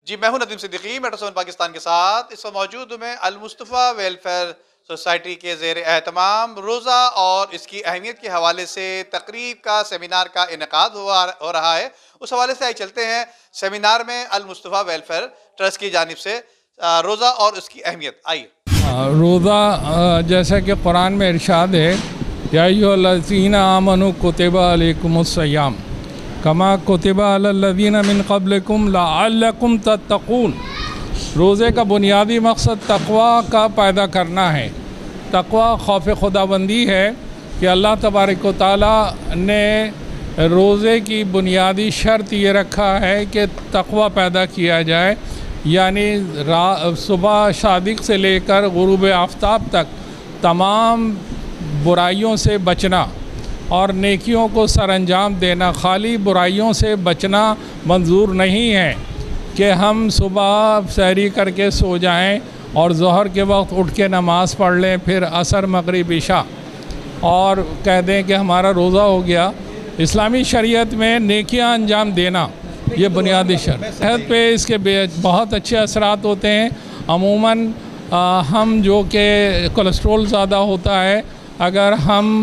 जी, मैं हूं नदीम सिद्दीकी मेट्रो 7 पाकिस्तान के साथ। इस वक्त मौजूद हूं मैं अल-मुस्तफ़ा वेलफेयर सोसाइटी के ज़ेर एहतमाम रोज़ा और इसकी अहमियत के हवाले से तकरीब का सेमिनार का इनेकाद हो रहा है। उस हवाले से आइए चलते हैं सेमिनार में अल-मुस्तफ़ा वेलफेयर ट्रस्ट की जानिब से रोज़ा और उसकी अहमियत। आइए। रोज़ा जैसा कि कुरान में इरशाद है, या अय्युहल्लज़ीना आमनू कुतिबा अलैकुमुस्सियाम कमा कुतिबा अलल्लज़ीना मिन क़ब्लिकुम लअल्लकुम तत्तक़ून। रोज़े का बुनियादी मकसद तक़वा का पैदा करना है। तक़वा खौफ खुदाबंदी है कि अल्लाह तबारक व तआला ने रोज़े की बुनियादी शर्त ये रखा है कि तक़वा पैदा किया जाए, यानी सुबह शादिक से लेकर गुरूब आफ्ताब तक तमाम बुराइयों से बचना और नेकियों को सरअंजाम देना। खाली बुराइयों से बचना मंजूर नहीं है कि हम सुबह सहरी करके सो जाएं और ज़ोहर के वक्त उठ के नमाज़ पढ़ लें, फिर असर मगरिब इशा और कह दें कि हमारा रोज़ा हो गया। इस्लामी शरीयत में नेकियां अंजाम देना ये बुनियादी शर्त। सेहत पे इसके बहुत अच्छे असरात होते हैं। अमूमन हम जो कि कोलेस्ट्रोल ज़्यादा होता है, अगर हम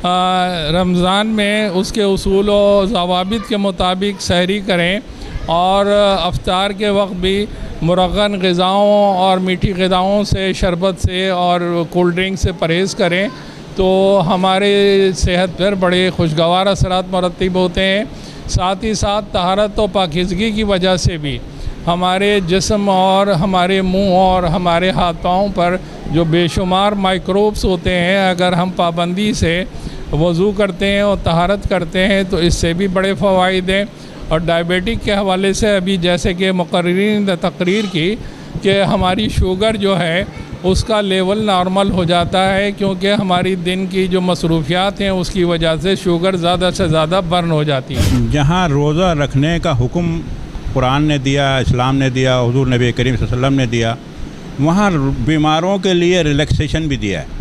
रमज़ान में उसके उसूल और ज़वाबित के मुताबिक सहरी करें और अफ्तार के वक्त भी मुरग़्ग़न ग़िज़ाओं और मीठी ग़िज़ाओं से, शरबत से और कोल्ड ड्रिंक से परहेज़ करें तो हमारे सेहत पर बड़े खुशगवार असरात मरतब होते हैं। साथ ही साथ तहारत और पाकीज़गी की वजह से भी हमारे जिस्म और हमारे मुंह और हमारे हाथ पाँव पर जो बेशुमार माइक्रोब्स होते हैं, अगर हम पाबंदी से वज़ू करते हैं और तहारत करते हैं तो इससे भी बड़े फ़वाइद हैं। और डायबिटिक के हवाले से अभी जैसे कि मुक़र्रिरीन ने तकरीर की कि हमारी शुगर जो है उसका लेवल नॉर्मल हो जाता है, क्योंकि हमारी दिन की जो मसरूफियात हैं उसकी वजह से शुगर ज़्यादा से ज़्यादा बर्न हो जाती है। जहाँ रोज़ा रखने का हुक्म कुरान ने दिया, इस्लाम ने दिया, हुज़ूर नबी करीम सल्लल्लाहु अलैहि वसल्लम ने दिया, वहाँ बीमारों के लिए रिलैक्सेशन भी दिया है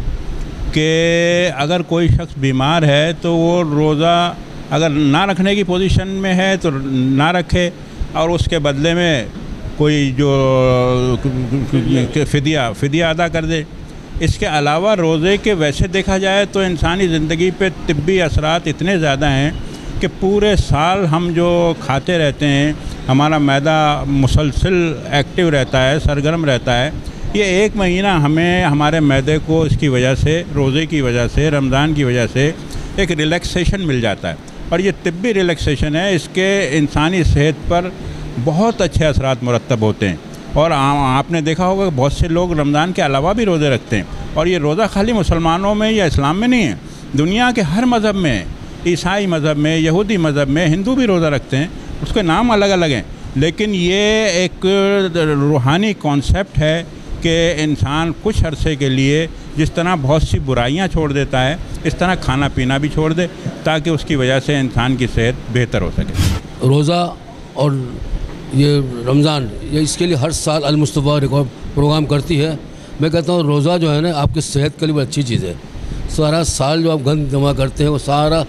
कि अगर कोई शख्स बीमार है तो वो रोज़ा अगर ना रखने की पोजीशन में है तो ना रखे और उसके बदले में कोई जो फ़िदिया अदा कर दे। इसके अलावा रोज़े के वैसे देखा जाए तो इंसानी ज़िंदगी पे तिब्बी असरात इतने ज़्यादा हैं कि पूरे साल हम जो खाते रहते हैं, हमारा मैदा मुसलसल एक्टिव रहता है, सरगर्म रहता है। ये एक महीना हमें हमारे मैदे को इसकी वजह से, रोज़े की वजह से, रमज़ान की वजह से एक रिलैक्सेशन मिल जाता है और ये तिब्बी रिलैक्सेशन है। इसके इंसानी सेहत पर बहुत अच्छे असरात मुरतब होते हैं। और आपने देखा होगा कि बहुत से लोग रमज़ान के अलावा भी रोज़े रखते हैं और ये रोज़ा खाली मुसलमानों में या इस्लाम में नहीं है, दुनिया के हर मज़हब में, ईसाई मज़हब में, यहूदी मज़हब में, हिंदू भी रोज़ा रखते हैं। उसके नाम अलग अलग हैं, लेकिन ये एक रूहानी कॉन्सेप्ट है कि इंसान कुछ अरसे के लिए जिस तरह बहुत सी बुराइयां छोड़ देता है, इस तरह खाना पीना भी छोड़ दे ताकि उसकी वजह से इंसान की सेहत बेहतर हो सके। रोज़ा और ये रमज़ान, ये इसके लिए हर साल अल-मुस्तफ़ा रिकॉर्ड प्रोग्राम करती है। मैं कहता हूँ रोज़ा जो है ना आपकी सेहत के लिए बहुत अच्छी चीज़ है। सारा साल जो आप गंद जमा करते हैं वो सारा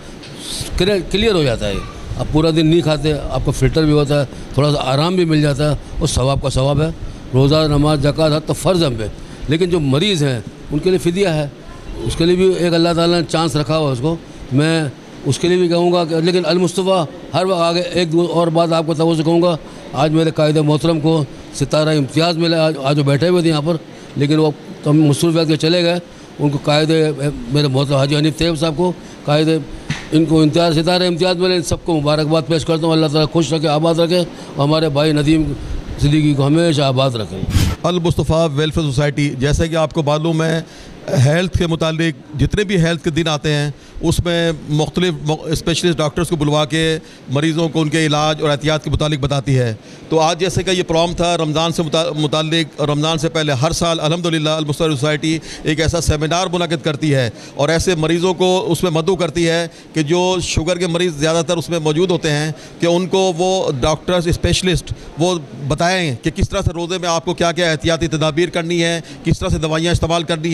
क्लियर हो जाता है। आप पूरा दिन नहीं खाते, आपका फ़िल्टर भी होता है, थोड़ा सा आराम भी मिल जाता है और सवाब का सवाब है। रोज़ा, नमाज, ज़कात हज तो फ़र्ज़ हम पे, लेकिन जो मरीज़ हैं उनके लिए फ़िदिया है, उसके लिए भी एक अल्लाह ताला ने चांस रखा हुआ उसको। मैं उसके लिए भी कहूँगा कि लेकिन अल-मुस्तफ़ा हर वक्त आगे एक और बात आपको तवज्जो कहूँगा। आज मेरे कायदे मोहतरम को सितारा इम्तियाज़ मिला, आज जो बैठे हुए थे यहाँ पर, लेकिन वो कम मसरूफ़ियात के चले गए। उनको कायदे मेरे मोहतरम हाजी हनीफ तैयब साहब को कायदे इनको सितारा इम्तियाज़ मिले। इन सबको मुबारकबाद पेश करता हूँ। अल्लाह ताला खुश रखे, आबाद रखे और हमारे भाई नदीम ज़िंदगी को हमेशा आबाद रखें। अल-मुस्तफ़ा वेलफेयर सोसाइटी, जैसे कि आपको मालूम है, हेल्थ के मुतालिक जितने भी हेल्थ के दिन आते हैं उसमें मुख्तलिफ स्पेशलिस्ट डॉक्टर्स को बुलवा के मरीज़ों को उनके इलाज और एहतियात के मुतालिक बताती है। तो आज जैसे कि ये प्रोग्राम था रमज़ान से मुतालिक, रमज़ान से पहले हर साल अल्हम्दुलिल्लाह अल-मुस्तफ़ा सोसाइटी एक ऐसा सेमिनार मुनक़िद करती है और ऐसे मरीज़ों को उसमें मदऊ करती है कि जो शुगर के मरीज़ ज़्यादातर उसमें मौजूद होते हैं कि उनको वो डॉक्टर्स स्पेशलिस्ट वो बताएँ कि किस तरह से रोज़े में आपको क्या क्या एहतियाती तदाबीर करनी है, किस तरह से दवाइयाँ इस्तेमाल करनी है।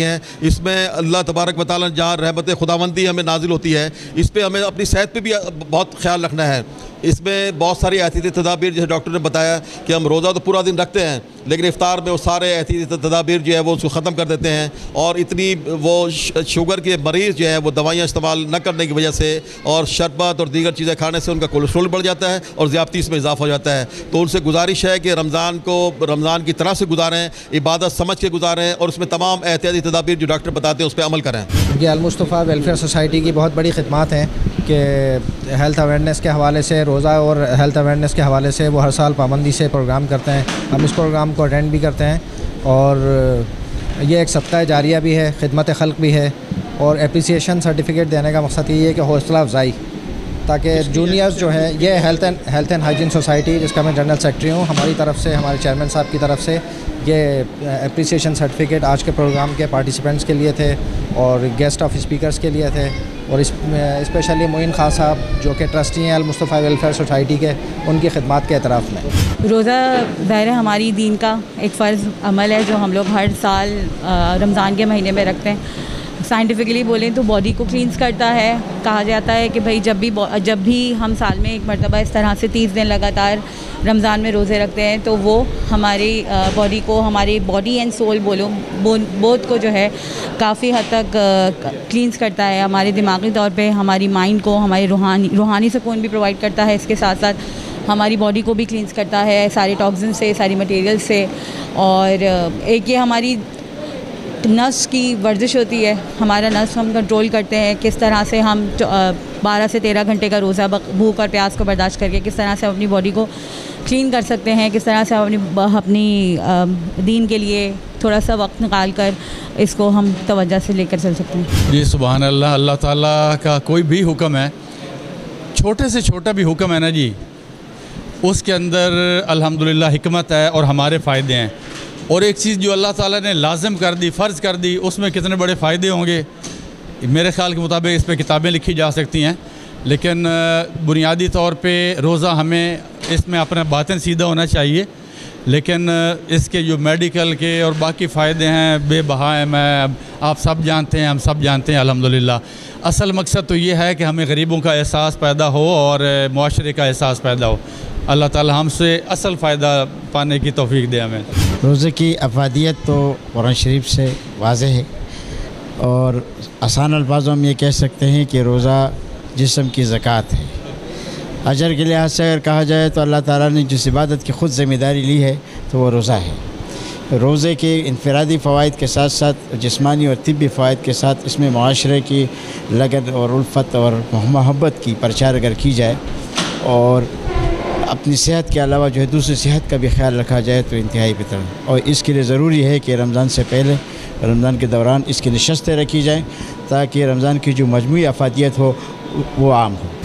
इसमें अल्लाह तबारक व तआला जहाँ रहमत खुदावंदी हमें नाजिल होती है, इस पर हमें अपनी सेहत पे भी बहुत ख्याल रखना है। इसमें बहुत सारी एहतियाती तदाबीर, जैसे डॉक्टर ने बताया कि हम रोज़ा तो पूरा दिन रखते हैं, लेकिन इफ्तार में वो सारे एहतियाती तदाबीर जो है वो उसको ख़त्म कर देते हैं, और इतनी वो शुगर के मरीज़ जो है वो दवाइयाँ इस्तेमाल न करने की वजह से और शरबत और दीगर चीज़ें खाने से उनका कोलेस्ट्रॉल बढ़ जाता है और ज़्यादती इसमें इजाफा हो जाता है। तो उनसे गुजारिश है कि रमज़ान को रमज़ान की तरह से गुजारें, इबादत समझ के गुजारें, और उसमें तमाम एहतियाती तदाबीर जो डॉक्टर बताते हैं उस पर अमल करें। ये अल-मुस्तफ़ा वेलफेयर सोसाइटी की बहुत बड़ी खिदमत हैं कि हेल्थ अवेयरनेस के हवाले से, रोज़ा और हेल्थ अवेयरनेस के हवाले से वो हर साल पाबंदी से प्रोग्राम करते हैं। हम इस प्रोग्राम को अटेंड भी करते हैं, और ये एक सदका जारिया भी है, खिदमत खल्क़ भी है, और एप्रिसिएशन सर्टिफिकेट देने का मकसद ये है कि हौसला अफजाई, ताकि जूनियर्स जो है, ये हेल्थ एंड हाइजीन सोसाइटी जिसका मैं जनरल सेक्रेटरी हूँ, हमारी तरफ से, हमारे चेयरमैन साहब की तरफ से ये एप्रिसिएशन सर्टिफिकेट आज के प्रोग्राम के पार्टिसिपेंट्स के लिए थे और गेस्ट ऑफ स्पीकर्स के लिए थे, और स्पेशली मोइन खान साहब जो कि ट्रस्टी हैं अल-मुस्तफ़ा वेलफेयर सोसाइटी के, उनकी खिदमत के एतराफ़ में। रोज़ा ज़ाहिर है हमारी दीन का एक फ़र्ज़ अमल है जो हम लोग हर साल रमज़ान के महीने में रखते हैं। साइंटिफिकली बोलें तो बॉडी को क्लींस करता है। कहा जाता है कि भाई जब भी हम साल में एक मरतबा इस तरह से 30 दिन लगातार रमज़ान में रोज़े रखते हैं तो वो हमारी बॉडी को, हमारी बॉडी एंड सोल बोथ को जो है काफ़ी हद तक क्लींस करता है। हमारे दिमागी तौर पे हमारी माइंड को, हमारी रूहानी सुकून भी प्रोवाइड करता है। इसके साथ साथ हमारी बॉडी को भी क्लींस करता है सारे टॉक्सिन से, सारी मटेरियल से। और एक ये हमारी नस की वर्जिश होती है, हमारा नस हम कंट्रोल करते हैं किस तरह से हम 12 से 13 घंटे का रोज़ा भूख और प्यास को बर्दाश्त करके किस तरह से अपनी बॉडी को क्लीन कर सकते हैं, किस तरह से अपनी दीन के लिए थोड़ा सा वक्त निकाल कर इसको हम तवज्जो से लेकर चल सकते हैं। जी सुभान अल्लाह। अल्लाह ताला का कोई भी हुक्म है, छोटे से छोटा भी हुक्म है ना जी, उसके अंदर अल्हम्दुलिल्लाह हिकमत है और हमारे फ़ायदे हैं। और एक चीज़ जो अल्लाह ताला ने लाज़िम कर दी, फ़र्ज़ कर दी, उसमें कितने बड़े फ़ायदे होंगे मेरे ख़्याल के मुताबिक इस पर किताबें लिखी जा सकती हैं। लेकिन बुनियादी तौर पे रोज़ा हमें इसमें अपना बातिन सीधा होना चाहिए, लेकिन इसके जो मेडिकल के और बाकी फ़ायदे हैं बेबहा हैं, मैं आप सब जानते हैं, हम सब जानते हैं अल्हम्दुलिल्लाह। असल मकसद तो ये है कि हमें गरीबों का एहसास पैदा हो और मुआशरे का एहसास पैदा हो। अल्लाह ताला हमसे असल फ़ायदा पाने की तौफीक दे हमें। रोज़े की अफादियत तो कुरान शरीफ से वाज़ेह है, और आसान अल्फाज़ों में ये कह सकते हैं कि रोज़ा जिस्म की ज़कात है। अजर के लिहाज से अगर कहा जाए तो अल्लाह ताला ने जिस इबादत की ख़ुद ज़िम्मेदारी ली है तो वो रोज़ा है। रोज़े के इनफरादी फ़वाइद के साथ साथ जिस्मानी और तिब्बी फ़वाइद के साथ इसमें मुआशरे की लगन और उल्फत और मोहब्बत की प्रचार अगर की जाए और अपनी सेहत के अलावा जो है दूसरी सेहत का भी ख्याल रखा जाए तो इंतहाई बेहतर है। और इसके लिए ज़रूरी है कि रमज़ान से पहले, रमज़ान के दौरान इसकी नशस्तें रखी जाएँ ताकि रमज़ान की जो मजमूई अफादियत हो वो आम हो।